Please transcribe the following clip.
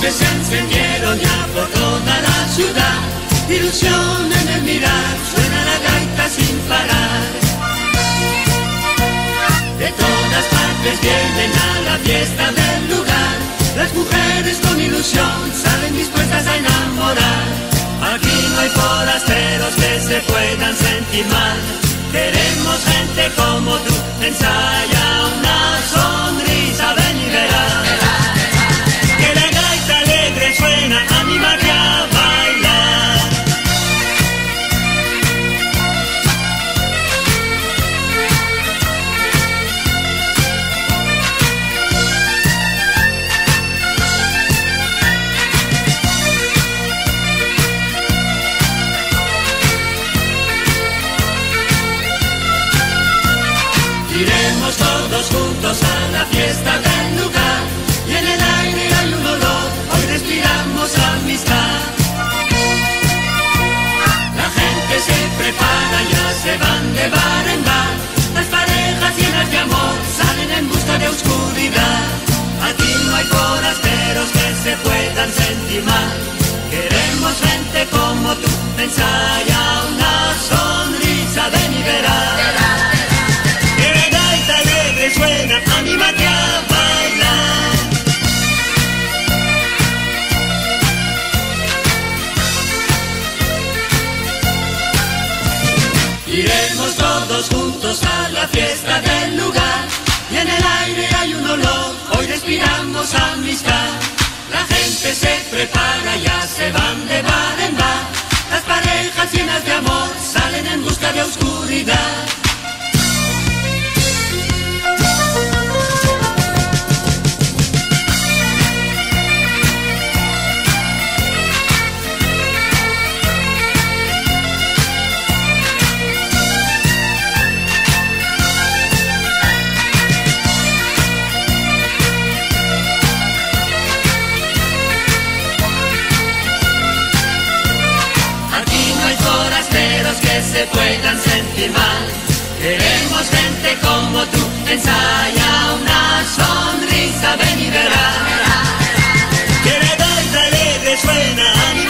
luces se encendieron ya por toda la ciudad, ilusión en el mirar, suena la gaita sin parar. De todas partes vienen a la fiesta del lugar, las mujeres con ilusión salen dispuestas a enamorar. Aquí no hay forasteros que se puedan sentir mal, queremos gente como tú, ensaya una sonrisa, ven y verás. Que la gaita alegre suena, anímate a bailar. Iremos todos juntos a la fiesta del lugar, y en el aire hay un olor, hoy respiramos amistad. La gente se prepara, ya se van de bar en bar, las parejas llenas de amor salen en busca de oscuridad. Aquí no hay forasteros que se puedan sentir mal, queremos gente como tú, ensaya una sonrisa, ven y verás. Suena, anímate a bailar. Iremos todos juntos a la fiesta del lugar, y en el aire hay un olor, hoy respiramos amistad. La gente se prepara, ya se van de bar en bar, las parejas llenas de amor salen en busca de oscuridad. Que se puedan sentir mal, queremos gente como tú, ensaya una sonrisa, ven y verás. Que la gaita alegre suena.